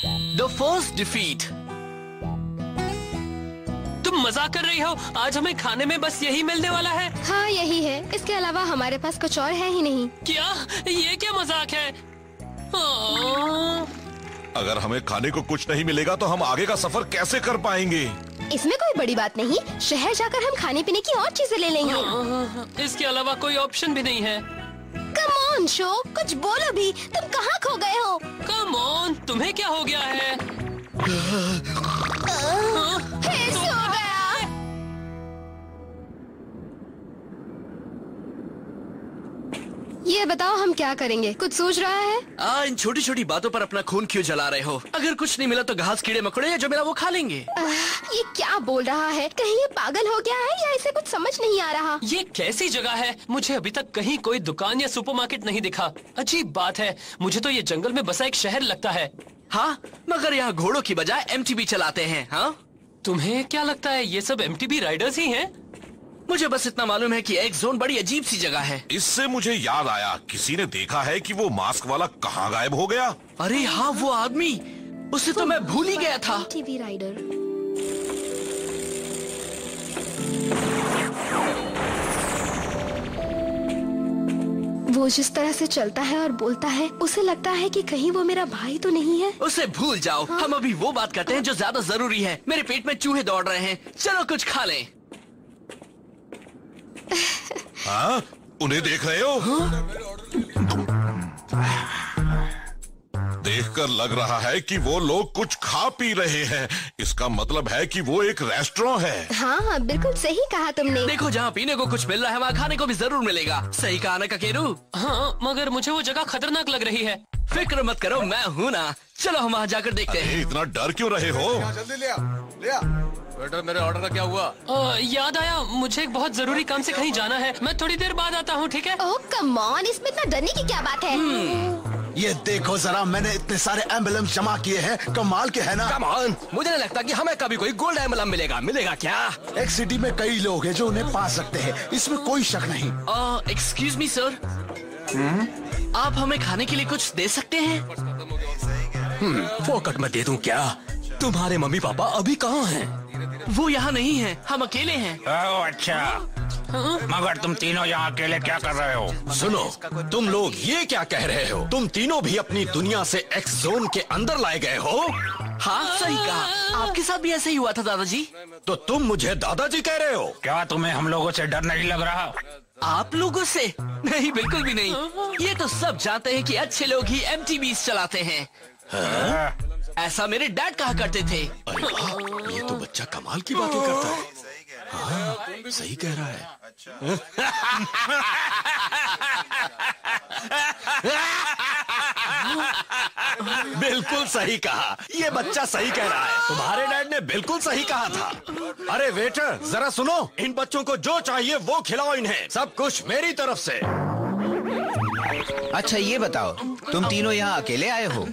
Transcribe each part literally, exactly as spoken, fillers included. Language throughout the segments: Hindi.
The first defeat. तुम मजाक कर रही हो? आज हमें खाने में बस यही मिलने वाला है? हाँ यही है, इसके अलावा हमारे पास कुछ और है ही नहीं। क्या? ये क्या मजाक है? अगर हमें खाने को कुछ नहीं मिलेगा तो हम आगे का सफर कैसे कर पाएंगे? इसमें कोई बड़ी बात नहीं, शहर जाकर हम खाने पीने की और चीजें ले लेंगे। इसके अलावा कोई ऑप्शन भी नहीं है। कम ऑन शो, कुछ बोलो भी, तुम कहाँ खो गए हो? कम ऑन, तुम्हें क्या हो गया है? हे, सो गया। ये बताओ हम क्या करेंगे, कुछ सोच रहा है? आ, इन छोटी छोटी बातों पर अपना खून क्यों जला रहे हो? अगर कुछ नहीं मिला तो घास कीड़े मकोड़े या जो मिला वो खा लेंगे। आ, ये क्या बोल रहा है? कहीं ये पागल हो गया है या इसे कुछ समझ नहीं आ रहा? ये कैसी जगह है? मुझे अभी तक कहीं कोई दुकान या सुपरमार्केट नहीं दिखा। अजीब बात है, मुझे तो ये जंगल में बसा एक शहर लगता है। हाँ, मगर यहाँ घोड़ों की बजाय एम टी बी चलाते हैं। हाँ, तुम्हें क्या लगता है ये सब एम टी बी राइडर्स ही हैं? मुझे बस इतना मालूम है कि एक जोन बड़ी अजीब सी जगह है। इससे मुझे याद आया, किसी ने देखा है कि वो मास्क वाला कहाँ गायब हो गया? अरे हाँ, वो आदमी, उसे तो मैं भूल ही गया था। TV rider. वो जिस तरह से चलता है और बोलता है, उसे लगता है कि कहीं वो मेरा भाई तो नहीं है। उसे भूल जाओ। हाँ? हम अभी वो बात करते हैं जो ज्यादा जरूरी है। मेरे पेट में चूहे दौड़ रहे हैं, चलो कुछ खा लें। हाँ? उन्हें देख रहे हो? हाँ? देखकर लग रहा है कि वो लोग कुछ खा पी रहे हैं। इसका मतलब है कि वो एक रेस्टोरेंट है। हाँ हाँ, बिल्कुल सही कहा तुमने। देखो, जहाँ पीने को कुछ मिल रहा है वहाँ खाने को भी जरूर मिलेगा। सही कहा ना ककेरू? हाँ, मगर मुझे वो जगह खतरनाक लग रही है। फिक्र मत करो, मैं हूँ ना। चलो हम वहाँ जाकर देखते हैं। इतना डर क्यों रहे हो? जल्दी ले आ, ले आ। बेटा, मेरे ऑर्डर का क्या हुआ? आ, याद आया, मुझे एक बहुत जरूरी काम से कहीं जाना है। मैं थोड़ी देर बाद आता हूँ, ठीक है? ओह कम ऑन, इसमें इतना डरने की क्या बात है? ये देखो जरा, मैंने इतने सारे एम्बुलेंस जमा किए हैं, कमाल के है ना? कम ऑन, मुझे नहीं लगता कि हमें कभी कोई गोल्ड एम्बलम मिलेगा। मिलेगा क्या? एक सिटी में कई लोग हैं जो उन्हें पा सकते हैं, इसमें कोई शक नहीं। एक्सक्यूज मी सर, आप हमें खाने के लिए कुछ दे सकते हैं? हम्म, फोकट में दे दूं क्या? तुम्हारे मम्मी पापा अभी कहाँ हैं? वो यहाँ नहीं हैं, हम अकेले हैं। ओह अच्छा, मगर तुम तीनों यहाँ अकेले क्या कर रहे हो? सुनो, तुम लोग ये क्या कह रहे हो? तुम तीनों भी अपनी दुनिया से एक्स जोन के अंदर लाए गए हो? हाँ सही कहा, आपके साथ भी ऐसे ही हुआ था दादाजी। तो तुम मुझे दादाजी कह रहे हो? क्या तुम्हें हम लोगों से डर नहीं लग रहा? आप लोगों से? नहीं, बिल्कुल भी नहीं। ये तो सब जानते हैं कि अच्छे लोग ही एम टी बीज़ चलाते हैं। हाँ? ऐसा मेरे डैड कहा करते थे। अरे, ये तो बच्चा कमाल की बातें करता है। हाँ, सही कह रहा है। बिल्कुल सही कहा, ये बच्चा सही कह रहा है। तुम्हारे डैड ने बिल्कुल सही कहा था। अरे वेटर, जरा सुनो, इन बच्चों को जो चाहिए वो खिलाओ इन्हें। सब कुछ मेरी तरफ से। अच्छा ये बताओ, तुम तीनों यहाँ अकेले आए हो?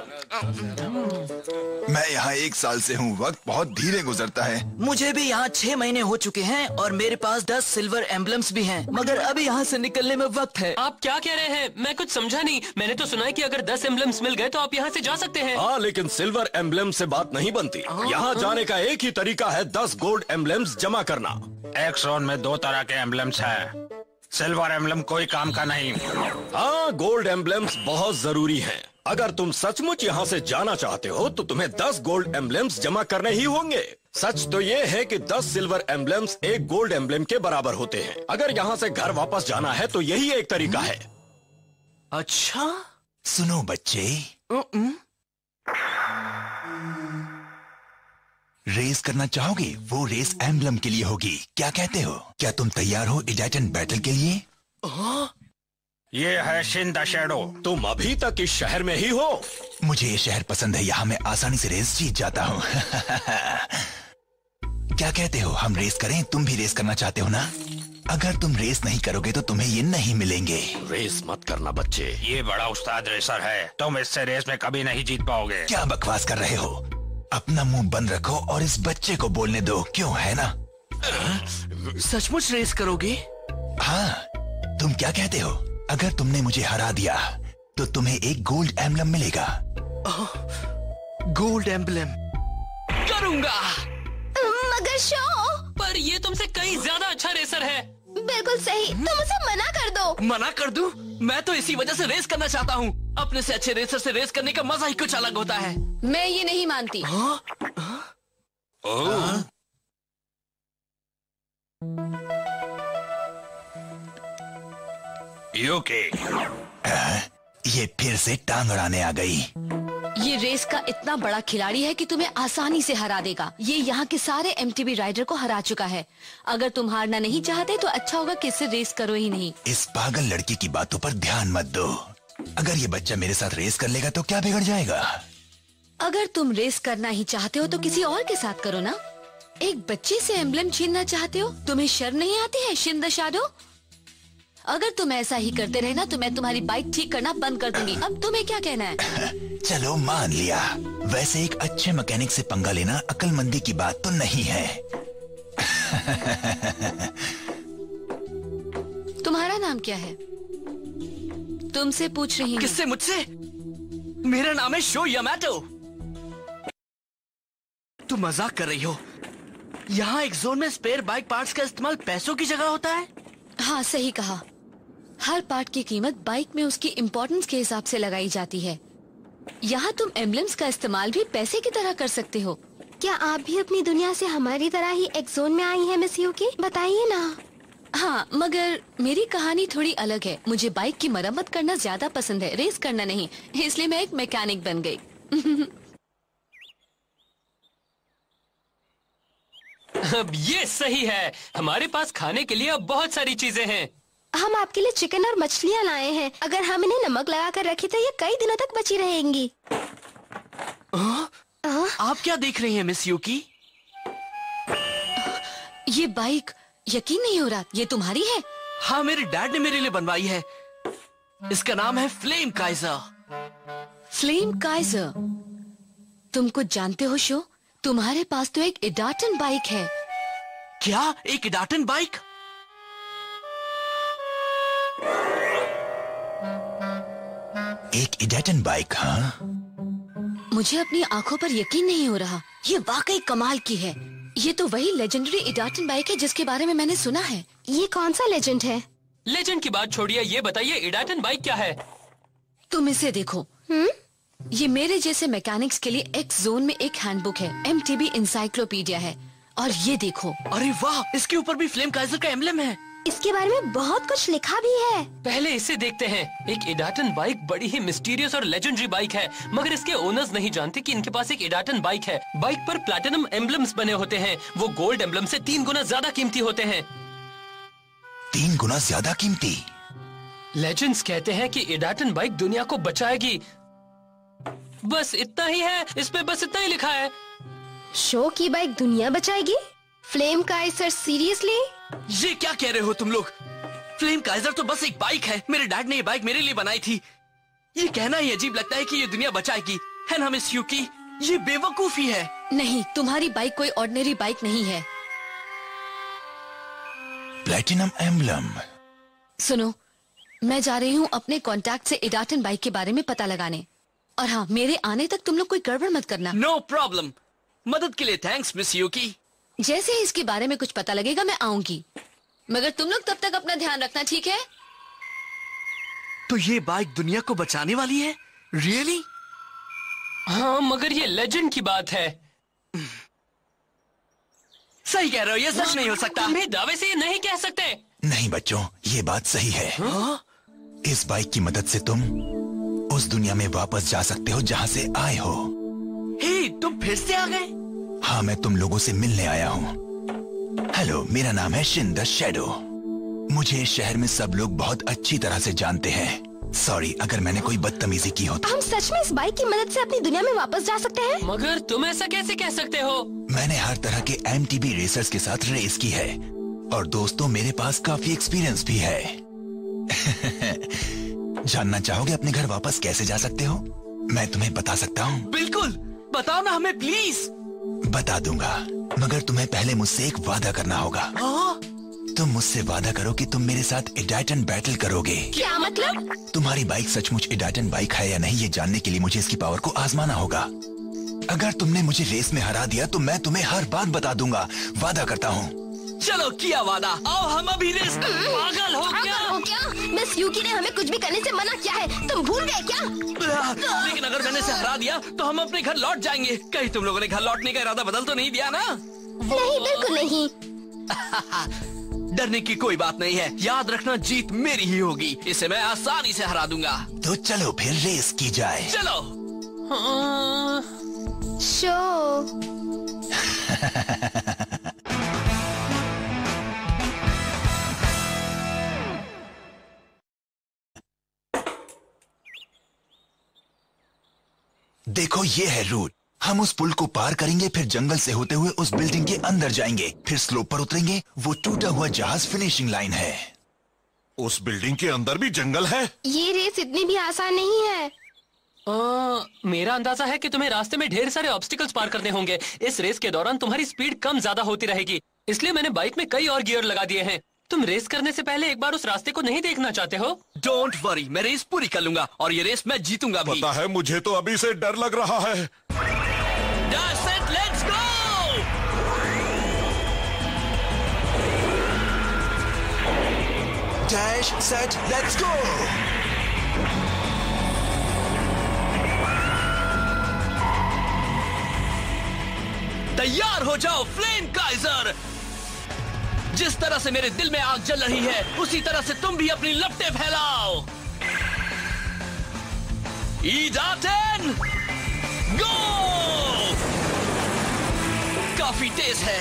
मैं यहाँ एक साल से हूँ, वक्त बहुत धीरे गुजरता है। मुझे भी यहाँ छह महीने हो चुके हैं और मेरे पास दस सिल्वर एम्बलम्स भी हैं, मगर अभी यहाँ से निकलने में वक्त है। आप क्या कह रहे हैं? मैं कुछ समझा नहीं। मैंने तो सुना है कि अगर दस एम्बलम्स मिल गए तो आप यहाँ से जा सकते हैं। हाँ, लेकिन सिल्वर एम्बलम से बात नहीं बनती। यहाँ जाने का एक ही तरीका है, दस गोल्ड एम्बलम्स जमा करना। एक जोन में दो तरह के एम्बलम्स हैं। सिल्वर एम्बलम कोई काम का नहीं। हाँ, गोल्ड एम्बलम्स बहुत जरूरी हैं। अगर तुम सचमुच यहाँ से जाना चाहते हो तो तुम्हें दस गोल्ड एम्बलम्स जमा करने ही होंगे। सच तो ये है कि दस सिल्वर एम्बलम्स एक गोल्ड एम्बलम के बराबर होते हैं। अगर यहाँ से घर वापस जाना है तो यही एक तरीका है। अच्छा, सुनो बच्चे, रेस करना चाहोगे? वो रेस एम्बलम के लिए होगी, क्या कहते हो? क्या तुम तैयार हो इडाइटन बैटल के लिए? ये है शिन द शैडो। तुम अभी तक इस शहर में ही हो? मुझे ये शहर पसंद है, यहाँ मैं आसानी से रेस जीत जाता हूँ। क्या कहते हो, हम रेस करें? तुम भी रेस करना चाहते हो ना? अगर तुम रेस नहीं करोगे तो तुम्हें ये नहीं मिलेंगे। रेस मत करना बच्चे, ये बड़ा उस्ताद रेसर है, तुम इससे रेस में कभी नहीं जीत पाओगे। क्या बकवास कर रहे हो? अपना मुंह बंद रखो और इस बच्चे को बोलने दो, क्यों है ना? सचमुच रेस करोगे? हाँ, तुम क्या कहते हो? अगर तुमने मुझे हरा दिया तो तुम्हें एक गोल्ड एम्बलम मिलेगा। गोल्ड एम्बलम करूंगा। मगर शो, पर ये तुमसे कहीं ज्यादा अच्छा रेसर है। बिल्कुल सही, तुम उसे मना कर दो। मना कर दूं? मैं तो इसी वजह से रेस करना चाहता हूँ। अपने से अच्छे रेसर से रेस करने का मजा ही कुछ अलग होता है। मैं ये नहीं मानती। हाँ? ओह, यूकी, ये फिर से टांग अड़ाने आ गई। ये रेस का इतना बड़ा खिलाड़ी है कि तुम्हें आसानी से हरा देगा। ये यहाँ के सारे एमटीबी राइडर को हरा चुका है। अगर तुम हारना नहीं चाहते तो अच्छा होगा कि इससे रेस करो ही नहीं। इस पागल लड़की की बातों पर ध्यान मत दो। अगर ये बच्चा मेरे साथ रेस कर लेगा तो क्या बिगड़ जाएगा? अगर तुम रेस करना ही चाहते हो तो किसी और के साथ करो ना। एक बच्चे से एम्बलम छीनना चाहते हो? तुम्हें शर्म नहीं आती है शिन द शैडो? अगर तुम ऐसा ही करते रहे ना तो मैं तुम्हारी बाइक ठीक करना बंद कर दूंगी। अब तुम्हें क्या कहना है? चलो मान लिया। वैसे एक अच्छे मैकेनिक से पंगा लेना अक्लमंदी की बात तो नहीं है। तुम्हारा नाम क्या है? तुमसे पूछ रही हूँ। किससे? मुझसे? मेरा नाम है शो यामाटो। तुम मजाक कर रही हो? यहाँ एक जोन में स्पेयर बाइक पार्ट्स का इस्तेमाल पैसों की जगह होता है। हाँ सही कहा। हर पार्ट की कीमत बाइक में उसकी इम्पोर्टेंस के हिसाब से लगाई जाती है। यहाँ तुम एम्बलम्स का इस्तेमाल भी पैसे की तरह कर सकते हो। क्या आप भी अपनी दुनिया से हमारी तरह ही एक जोन में आई हैं मिस यूकी? बताइए ना। हाँ, मगर मेरी कहानी थोड़ी अलग है। मुझे बाइक की मरम्मत करना ज्यादा पसंद है, रेस करना नहीं। इसलिए मैं एक मैकेनिक बन गई। अब ये सही है। हमारे पास खाने के लिए अब बहुत सारी चीजें हैं। हम आपके लिए चिकन और मछलियाँ लाए हैं। अगर हम इन्हें नमक लगा कर रखें तो ये कई दिनों तक बची रहेंगी। आ? आ? आप क्या देख रही हैं मिस यूकी? ये बाइक यकीन नहीं हो रहा, ये तुम्हारी है? हाँ, मेरे डैड ने मेरे लिए बनवाई है। इसका नाम है फ्लेम काइजर। Flame Kaizer? तुम कुछ जानते हो शो? तुम्हारे पास तो एक इडाटन बाइक है। क्या? एक इडाटन बाइक? एक इडाटन बाइक? हाँ, मुझे अपनी आंखों पर यकीन नहीं हो रहा। ये वाकई कमाल की है। ये तो वही लेजेंडरी इडाटन बाइक है जिसके बारे में मैंने सुना है। ये कौन सा लेजेंड है? लेजेंड की बात छोड़िए, ये बताइए इडाटन बाइक क्या है? तुम इसे देखो। हुँ? ये मेरे जैसे मैकेनिक्स के लिए एक्स जोन में एक हैंडबुक है। एमटीबी इंसाइक्लोपीडिया है। और ये देखो। अरे वाह, इसके ऊपर भी फ्लेम काइजर का एम्बलम है। इसके बारे में बहुत कुछ लिखा भी है। पहले इसे देखते हैं। एक इडाटन बाइक बड़ी ही मिस्टीरियस और लेजेंडरी बाइक है, मगर इसके ओनर्स नहीं जानते कि इनके पास एक इडाटन बाइक है। बाइक पर प्लैटिनम एम्बलम्स बने होते हैं। वो गोल्ड एम्बलम से तीन गुना ज्यादा कीमती होते हैं। तीन गुना ज्यादा कीमती? लेजेंड्स कहते हैं कि इडाटन बाइक दुनिया को बचाएगी। बस इतना ही है, इस पे बस इतना ही लिखा है। शो की बाइक दुनिया बचाएगी? Flame Kaizer seriously? ये क्या कह रहे हो तुम लोग? फ्लेम काइजर तो बस एक बाइक है। मेरे डैड ने ये बाइक मेरे लिए बनाई थी। ये कहना ही अजीब लगता है कि ये दुनिया बचाएगी, है ना मिस यूकी? ये बेवकूफी है। नहीं, तुम्हारी बाइक कोई ऑर्डिनरी बाइक नहीं है। Platinum emblem? सुनो, मैं जा रही हूँ अपने कॉन्टैक्ट से इडाटन बाइक के बारे में पता लगाने। और हाँ, मेरे आने तक तुम लोग कोई गड़बड़ मत करना। No problem. मदद के लिए थैंक्स मिस यूकी। जैसे ही इसके बारे में कुछ पता लगेगा मैं आऊंगी। मगर तुम लोग तब तक अपना ध्यान रखना, ठीक है? तो ये बाइक दुनिया को बचाने वाली है? रियली? हाँ, मगर ये लेजेंड की बात है। सही कह रहे हो, ये सच नहीं हो सकता। तुम्हें दावे से ये नहीं कह सकते। नहीं बच्चों, ये बात सही है। हाँ? इस बाइक की मदद से तुम उस दुनिया में वापस जा सकते हो जहाँ से आए हो। हे, तुम फिर से आ गए? हाँ, मैं तुम लोगों से मिलने आया हूँ। हेलो, मेरा नाम है शिन द शैडो। मुझे इस शहर में सब लोग बहुत अच्छी तरह से जानते हैं। सॉरी अगर मैंने कोई बदतमीजी की हो तो। हम सच में इस बाइक की मदद से अपनी दुनिया में वापस जा सकते हैं? मगर तुम ऐसा कैसे कह सकते हो? मैंने हर तरह के एमटीबी रेसर्स के साथ रेस की है और दोस्तों मेरे पास काफी एक्सपीरियंस भी है। जानना चाहोगे अपने घर वापस कैसे जा सकते हो? मैं तुम्हें बता सकता हूँ। बिल्कुल, बताओ ना हमें प्लीज। बता दूंगा, मगर तुम्हें पहले मुझसे एक वादा करना होगा। हाँ? तुम मुझसे वादा करो कि तुम मेरे साथ इडाटन बैटल करोगे। क्या मतलब? तुम्हारी बाइक सचमुच इडाटन बाइक है या नहीं ये जानने के लिए मुझे इसकी पावर को आजमाना होगा। अगर तुमने मुझे रेस में हरा दिया तो मैं तुम्हें हर बात बता दूंगा, वादा करता हूँ। चलो किया वादा, आओ हम अभी रेस। पागल हो क्या? हो क्या? मिस यूकी ने हमें कुछ भी करने से मना किया है, तुम भूल गए क्या? लेकिन अगर मैंने इसे हरा दिया तो हम अपने घर लौट जाएंगे। कहीं तुम लोगों ने घर लौटने का इरादा बदल तो नहीं दिया ना? नहीं, बिल्कुल नहीं। डरने की कोई बात नहीं है, याद रखना जीत मेरी ही होगी। इसे मैं आसानी से हरा दूंगा। तो चलो फिर रेस की जाए। चलो। शो। देखो ये है रूट। हम उस पुल को पार करेंगे, फिर जंगल से होते हुए उस बिल्डिंग के अंदर जाएंगे, फिर स्लोप पर उतरेंगे। वो टूटा हुआ जहाज फिनिशिंग लाइन है। उस बिल्डिंग के अंदर भी जंगल है? ये रेस इतनी भी आसान नहीं है। आ, मेरा अंदाजा है कि तुम्हें रास्ते में ढेर सारे ऑब्स्टिकल्स पार करने होंगे। इस रेस के दौरान तुम्हारी स्पीड कम ज्यादा होती रहेगी, इसलिए मैंने बाइक में कई और गियर लगा दिए हैं। तुम रेस करने से पहले एक बार उस रास्ते को नहीं देखना चाहते हो? डोंट वरी, मैं रेस पूरी कर लूंगा और ये रेस मैं जीतूंगा भी। पता है, मुझे तो अभी से डर लग रहा है। That's it, let's go! Dash, set, let's go! तैयार हो जाओ फ्लेम काइजर। जिस तरह से मेरे दिल में आग जल रही है, उसी तरह से तुम भी अपनी लपटें फैलाओ। ईडाटन गो! काफी तेज है।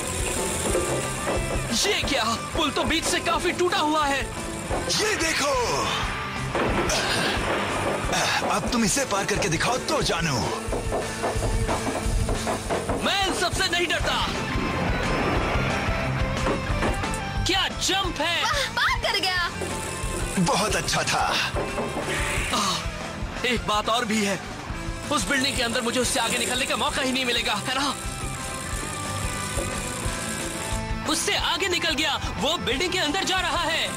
ये क्या? पुल तो बीच से काफी टूटा हुआ है। ये देखो, अब तुम इसे पार करके दिखाओ तो जानू। मैं इन सबसे नहीं डरता। क्या जंप है! पार कर गया। बहुत अच्छा था। एक बात और भी है, उस बिल्डिंग के अंदर मुझे उससे आगे निकलने का मौका ही नहीं मिलेगा, है ना? उससे आगे निकल गया, वो बिल्डिंग के अंदर जा रहा है।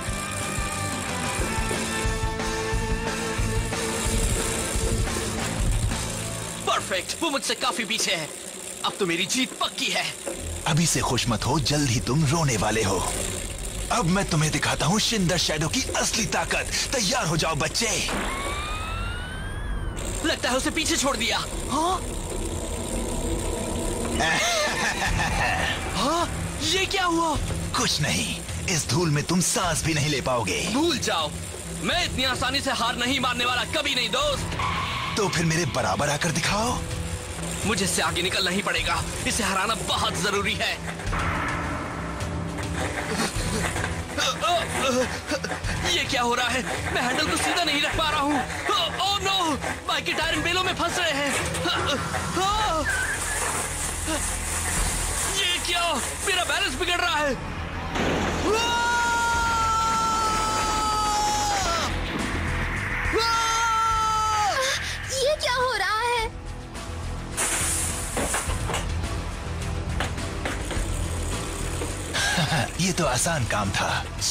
परफेक्ट, वो मुझसे काफी पीछे है। अब तो मेरी जीत पक्की है। अभी से खुश मत हो, जल्द ही तुम रोने वाले हो। अब मैं तुम्हें दिखाता हूँ शिन द शैडो की असली ताकत। तैयार हो जाओ बच्चे। लगता है उसे पीछे छोड़ दिया। हाँ? हाँ? ये क्या हुआ? कुछ नहीं, इस धूल में तुम सांस भी नहीं ले पाओगे। भूल जाओ, मैं इतनी आसानी से हार नहीं मानने वाला, कभी नहीं दोस्त। तो फिर मेरे बराबर आकर दिखाओ। मुझे इससे आगे निकलना ही पड़ेगा, इसे हराना बहुत जरूरी है। ये क्या हो रहा है? मैं हैंडल को सीधा नहीं रख पा रहा हूँ। ओह नो, बाइक के टायर इन बेलों में फंस रहे हैं। ये क्या? मेरा बैलेंस बिगड़ रहा है। ये क्या हो रहा है? ये तो आसान काम था।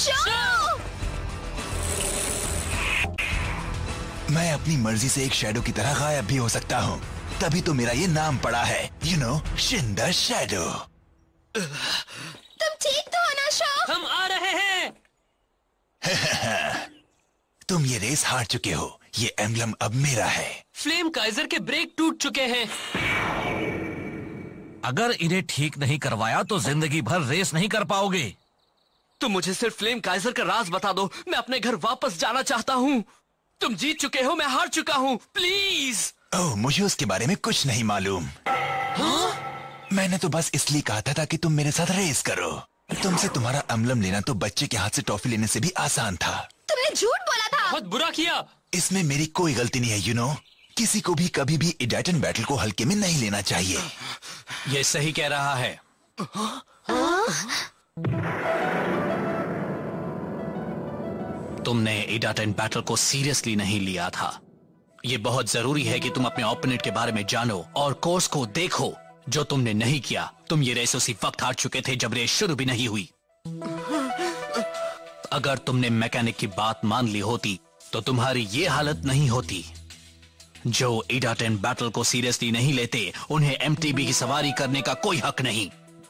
मैं अपनी मर्जी से एक शैडो की तरह गायब भी हो सकता हूँ, तभी तो मेरा ये नाम पड़ा है, you know, shin the shadow. तुम ठीक तो हो ना शो? हम आ रहे हैं। तुम ये रेस हार चुके हो, ये एम्बलम अब मेरा है। फ्लेम काइजर के ब्रेक टूट चुके हैं। अगर इन्हें ठीक नहीं करवाया तो जिंदगी भर रेस नहीं कर पाओगे। तुम मुझे सिर्फ फ्लेम काइजर का राज बता दो, मैं अपने घर वापस जाना चाहता हूँ। तुम जीत चुके हो, मैं हार चुका हूँ, प्लीज। ओह, मुझे उसके बारे में कुछ नहीं मालूम। हाँ? मैंने तो बस इसलिए कहा था ताकि तुम मेरे साथ रेस करो। तुमसे तुम्हारा अम्लम लेना तो बच्चे के हाथ से टॉफी लेने से भी आसान था। तुमने झूठ बोला था। बहुत बुरा किया। इसमें मेरी कोई गलती नहीं है, यू नो। किसी को भी कभी भी इडाटन बैटल को हल्के में नहीं लेना चाहिए। ये सही कह रहा है। तुमने इडाटन बैटल को सीरियसली नहीं लिया था। ये बहुत जरूरी है कि तुम अपने ओपोनेंट के बारे में जानो और कोर्स को देखो, जो तुमने नहीं किया। तुम ये रेस उसी वक्त हार चुके थे जब रेस शुरू भी नहीं हुई। अगर तुमने मैकेनिक की बात मान ली होती तो तुम्हारी ये हालत नहीं होती। जो इडाटेन बैटल को सीरियसली नहीं लेते उन्हें एमटीबी की सवारी करने का कोई हक नहीं।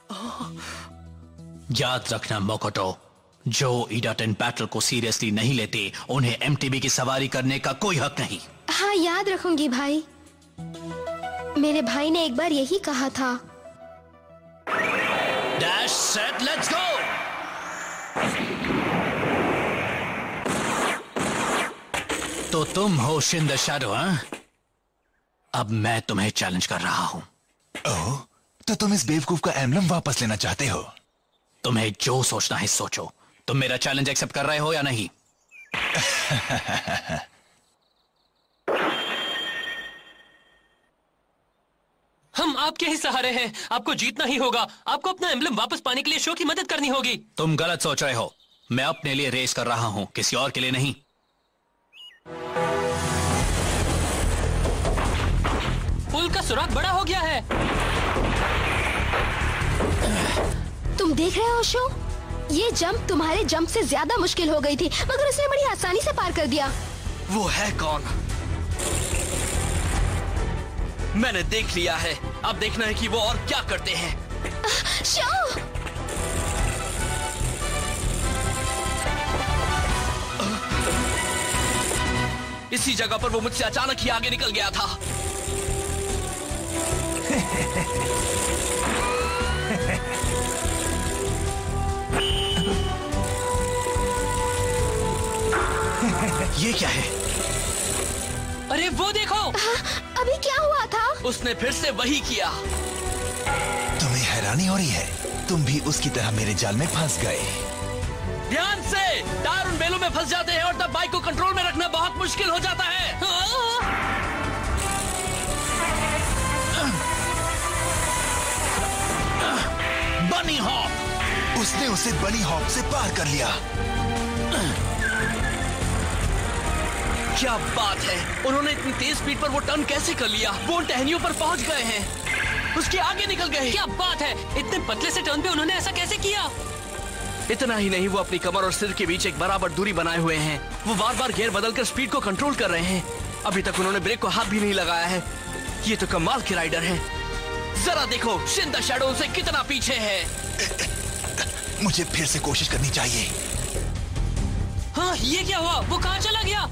याद रखना मोकोटो, जो इडाटेन बैटल को सीरियसली नहीं लेते उन्हें एमटीबी की सवारी करने का कोई हक नहीं। हाँ, याद रखूंगी भाई। मेरे भाई ने एक बार यही कहा था। Dash set let's go. तो तुम हो शिन द शैडो, हाँ? अब मैं तुम्हें चैलेंज कर रहा हूं। ओह, तो तुम इस बेवकूफ का एम्बलम वापस लेना चाहते हो? तुम्हें जो सोचना है सोचो। तुम मेरा चैलेंज एक्सेप्ट कर रहे हो या नहीं? हम आपके ही सहारे हैं। आपको जीतना ही होगा। आपको अपना एम्बलम वापस पाने के लिए शो की मदद करनी होगी। तुम गलत सोच रहे हो। मैं अपने लिए रेस कर रहा हूं, किसी और के लिए नहीं। पुल का सुराग बड़ा हो गया है। तुम देख रहे हो शो? ये जंप तुम्हारे जंप से ज्यादा मुश्किल हो गई थी, मगर उसने बड़ी आसानी से पार कर दिया। वो है कौन? मैंने देख लिया है। अब देखना है कि वो और क्या करते हैं। शो! इसी जगह पर वो मुझसे अचानक ही आगे निकल गया था। ये क्या है? अरे वो देखो। हाँ, अभी क्या हुआ था? उसने फिर से वही किया। तुम्हें हैरानी हो रही है? तुम भी उसकी तरह मेरे जाल में फंस गए। ध्यान से, टायर उन बेलों में फंस जाते हैं और तब बाइक को कंट्रोल में रखना बहुत मुश्किल हो जाता है। बनी हॉप! उसने उसे बनी हॉप से पार कर लिया। क्या बात है! उन्होंने इतनी तेज स्पीड पर वो टर्न कैसे कर लिया? वो उन टहनियों पर पहुंच गए हैं। उसके आगे निकल गए। क्या बात है! इतने पतले से टर्न पे उन्होंने ऐसा कैसे किया? इतना ही नहीं, वो अपनी कमर और सिर के बीच एक बराबर दूरी बनाए हुए हैं। वो बार बार गियर बदलकर स्पीड को कंट्रोल कर रहे हैं। अभी तक उन्होंने ब्रेक को हाथ भी नहीं लगाया है। ये तो कमाल के राइडर हैं। जरा देखो, शिन द शैडो से कितना पीछे है। मुझे फिर से कोशिश करनी चाहिए। हाँ, ये क्या हुआ? वो कहाँ चला गया?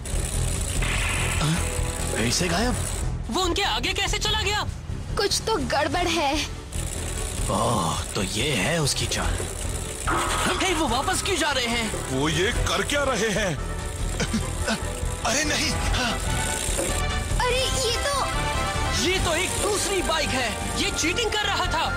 ऐसे गायब? वो उनके आगे कैसे चला गया? कुछ तो गड़बड़ है। ओह, तो ये है उसकी चाल। हे, वो वापस क्यों जा रहे हैं? वो ये कर क्या रहे हैं? अरे नहीं! हाँ। अरे ये तो ये तो एक दूसरी बाइक है। ये चीटिंग कर रहा था।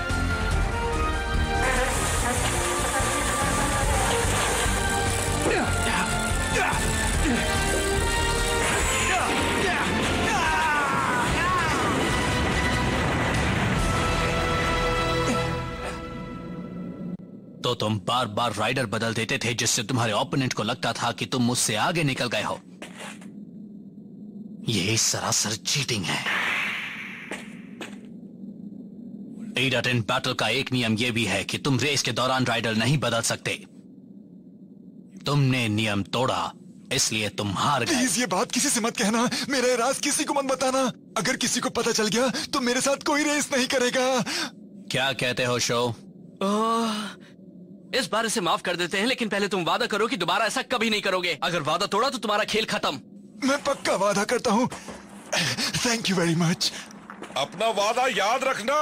तो तुम बार बार राइडर बदल देते थे जिससे तुम्हारे ओपोनेंट को लगता था कि तुम मुझसे आगे निकल गए हो। यह सरासर चीटिंग है। इडाटेन बैटल का एक नियम यह भी है कि तुम रेस के दौरान राइडर नहीं बदल सकते। तुमने नियम तोड़ा, इसलिए तुम हार गए। प्लीज ये बात किसी से मत कहना। मेरा ये राज किसी को मत बताना। अगर किसी को पता चल गया तो मेरे साथ कोई रेस नहीं करेगा। क्या कहते हो शो? इस बार इसे माफ कर देते हैं, लेकिन पहले तुम वादा करो कि दोबारा ऐसा कभी नहीं करोगे। अगर वादा तोड़ा तो तुम्हारा खेल खत्म। मैं पक्का वादा करता हूँ। Thank you very much. अपना वादा याद रखना।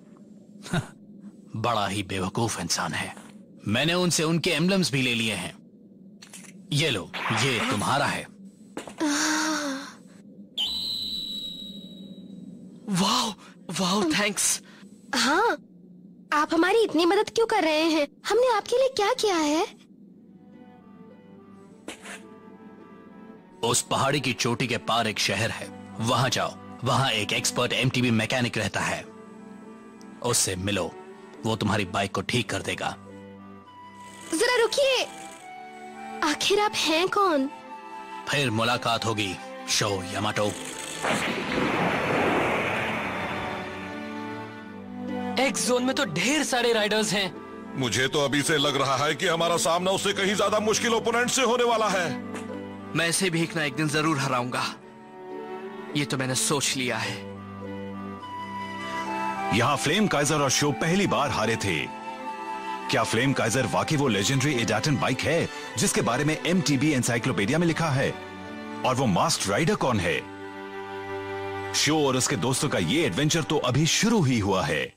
बड़ा ही बेवकूफ इंसान है। मैंने उनसे उनके एम्बलम्स भी ले लिए हैं। ये लो, ये तुम्हारा है। वाह वाह, थैंक्स। हाँ, आप हमारी इतनी मदद क्यों कर रहे हैं? हमने आपके लिए क्या किया है? उस पहाड़ी की चोटी के पार एक शहर है, वहां जाओ। वहां एक एक्सपर्ट एमटीबी मैकेनिक रहता है। उससे मिलो, वो तुम्हारी बाइक को ठीक कर देगा। जरा रुकिए, आखिर आप हैं कौन? फिर मुलाकात होगी शो यामाटो। एक्स जोन में तो ढेर सारे राइडर्स हैं। मुझे तो अभी से लग रहा है कि हमारा सामना उससे कहीं ज्यादा मुश्किल ओपोनेंट से होने वाला है। मैं इसे भी एक ना एक दिन जरूर हराऊंगा। ये तो मैंने सोच लिया है। यहाँ फ्लेम काइजर और शो पहली बार हारे थे। क्या फ्लेम काइजर वाकई वो लेजेंडरी एडाटन बाइक है जिसके बारे में एम टी बी एनसाइक्लोपीडिया में लिखा है? और वो मास्क्ड राइडर कौन है? शो और उसके दोस्तों का ये एडवेंचर तो अभी शुरू ही हुआ है।